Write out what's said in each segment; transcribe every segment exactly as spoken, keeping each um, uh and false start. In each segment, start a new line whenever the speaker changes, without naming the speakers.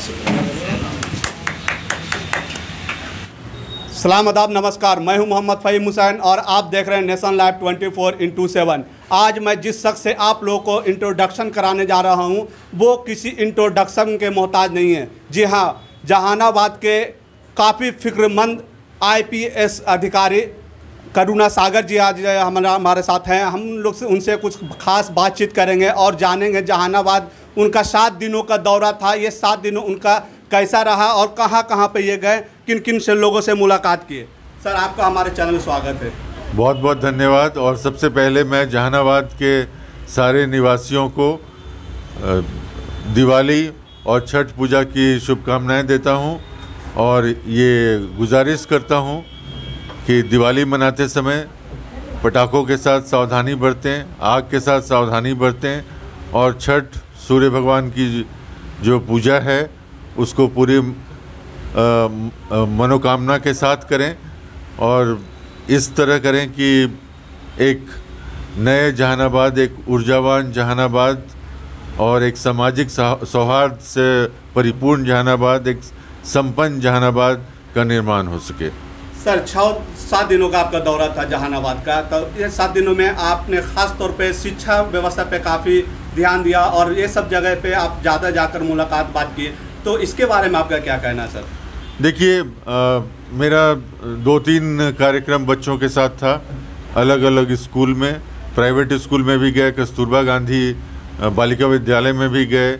सलाम आदाब नमस्कार, मैं हूं मोहम्मद फ़हीम हुसैन और आप देख रहे हैं nation live twenty four into seven. आज मैं जिस शख्स से आप लोगों को इंट्रोडक्शन कराने जा रहा हूं वो किसी इंट्रोडक्शन के मोहताज नहीं है। जी हां, जहानाबाद के काफ़ी फिक्रमंद आई पी एस अधिकारी करुणा सागर जी आज हमारा हमारे साथ हैं। हम लोग से उनसे कुछ खास बातचीत करेंगे और जानेंगे जहानाबाद उनका सात दिनों का दौरा था, ये सात दिनों उनका कैसा रहा और कहाँ कहाँ पे ये गए, किन किन से लोगों से मुलाकात किए। सर, आपका हमारे चैनल में स्वागत है।
बहुत बहुत धन्यवाद। और सबसे पहले मैं जहानाबाद के सारे निवासियों को दिवाली और छठ पूजा की शुभकामनाएं देता हूं और ये गुजारिश करता हूं कि दिवाली मनाते समय पटाखों के साथ सावधानी बरतें, आग के साथ सावधानी बरतें और छठ सूर्य भगवान की जो पूजा है उसको पूरी मनोकामना के साथ करें और इस तरह करें कि एक नए जहानाबाद, एक ऊर्जावान जहानाबाद और एक सामाजिक सौहार्द से परिपूर्ण जहानाबाद, एक संपन्न जहानाबाद का निर्माण हो सके।
सर, छः सात दिनों का आपका दौरा था जहानाबाद का, तो ये सात दिनों में आपने ख़ास तौर पे शिक्षा व्यवस्था पे काफ़ी ध्यान दिया और ये सब जगह पे आप ज़्यादा जाकर मुलाकात बात किए, तो इसके बारे में आपका क्या कहना है सर?
देखिए, मेरा दो तीन कार्यक्रम बच्चों के साथ था, अलग अलग स्कूल में, प्राइवेट स्कूल में भी गए, कस्तूरबा गांधी बालिका विद्यालय में भी गए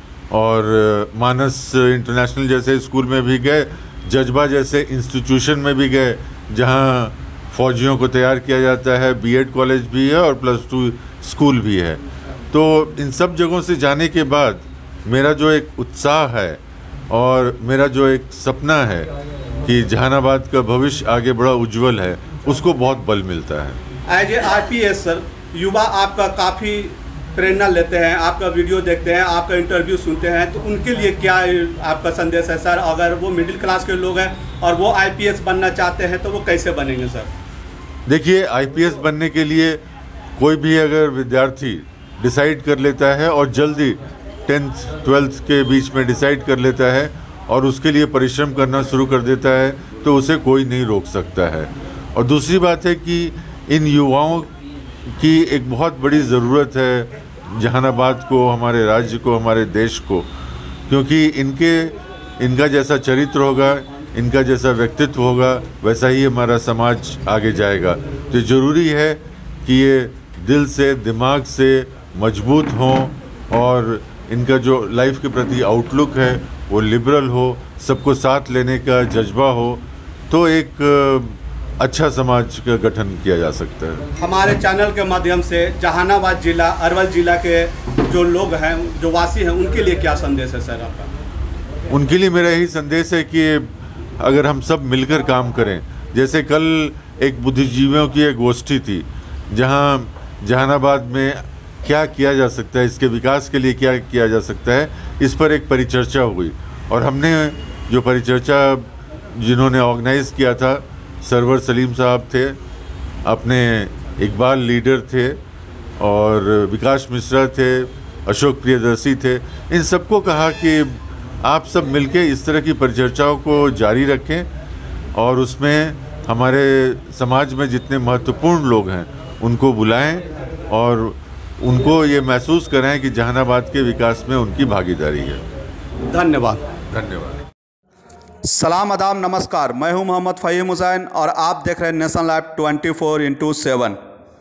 और मानस इंटरनेशनल जैसे स्कूल में भी गए, जज्बा जैसे इंस्टीट्यूशन में भी गए जहां फौजियों को तैयार किया जाता है, बीएड कॉलेज भी है और प्लस टू स्कूल भी है। तो इन सब जगहों से जाने के बाद मेरा जो एक उत्साह है और मेरा जो एक सपना है कि जहानाबाद का भविष्य आगे बड़ा उज्जवल है, उसको बहुत बल मिलता है।
As a R P S sir, युवा आपका काफ़ी प्रेरणा लेते हैं, आपका वीडियो देखते हैं, आपका इंटरव्यू सुनते हैं, तो उनके लिए क्या आपका संदेश है सर? अगर वो मिडिल क्लास के लोग हैं और वो आई पी एस बनना चाहते हैं तो वो कैसे बनेंगे सर?
देखिए, आई पी एस बनने के लिए कोई भी अगर विद्यार्थी डिसाइड कर लेता है और जल्दी टेंथ ट्वेल्थ के बीच में डिसाइड कर लेता है और उसके लिए परिश्रम करना शुरू कर देता है तो उसे कोई नहीं रोक सकता है। और दूसरी बात है कि इन युवाओं की एक बहुत बड़ी ज़रूरत है जहानाबाद को, हमारे राज्य को, हमारे देश को, क्योंकि इनके इनका जैसा चरित्र होगा, इनका जैसा व्यक्तित्व होगा, वैसा ही हमारा समाज आगे जाएगा। तो ज़रूरी है कि ये दिल से, दिमाग से मजबूत हों और इनका जो लाइफ के प्रति आउटलुक है वो लिबरल हो, सबको साथ लेने का जज्बा हो, तो एक अच्छा समाज का गठन किया जा सकता है।
हमारे चैनल के माध्यम से जहानाबाद जिला, अरवल जिला के जो लोग हैं, जो वासी हैं, उनके लिए क्या संदेश है सर आपका?
उनके लिए मेरा यही संदेश है कि अगर हम सब मिलकर काम करें, जैसे कल एक बुद्धिजीवियों की एक गोष्ठी थी जहां जहानाबाद में क्या किया जा सकता है, इसके विकास के लिए क्या किया जा सकता है, इस पर एक परिचर्चा हुई और हमने जो परिचर्चा जिन्होंने ऑर्गेनाइज़ किया था, सरवर सलीम साहब थे, अपने इकबाल लीडर थे और विकास मिश्रा थे, अशोक प्रियदर्शी थे, इन सबको कहा कि आप सब मिलके इस तरह की परिचर्चाओं को जारी रखें और उसमें हमारे समाज में जितने महत्वपूर्ण लोग हैं उनको बुलाएं और उनको ये महसूस कराएं कि जहानाबाद के विकास में उनकी भागीदारी है।
धन्यवाद।
धन्यवाद।
सलाम आदाब नमस्कार, मैं हूं मोहम्मद फ़हीम हुसैन और आप देख रहे हैं nation live twenty four into seven.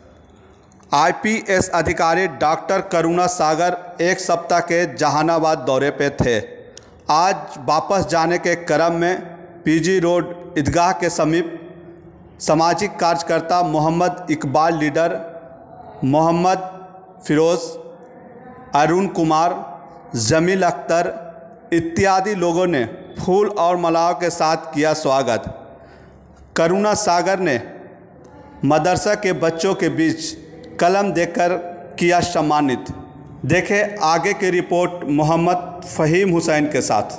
I P S अधिकारी डॉक्टर करुणा सागर एक सप्ताह के जहानाबाद दौरे पे थे। आज वापस जाने के क्रम में पीजी रोड ईदगाह के समीप सामाजिक कार्यकर्ता मोहम्मद इकबाल लीडर, मोहम्मद फिरोज़, अरुण कुमार, जमील अख्तर इत्यादि लोगों ने फूल और मालाओं के साथ किया स्वागत। करुणा सागर ने मदरसा के बच्चों के बीच कलम देकर किया सम्मानित। देखें आगे की रिपोर्ट मोहम्मद फ़हीम हुसैन के साथ।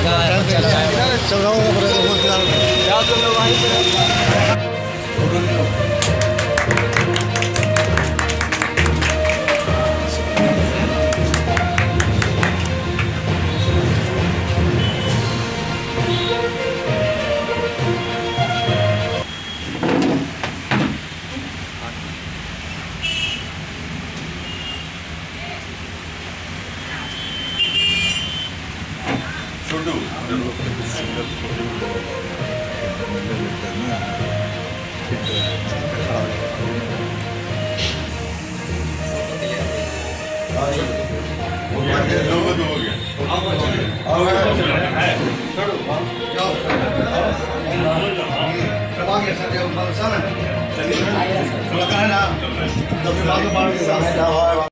हो गया।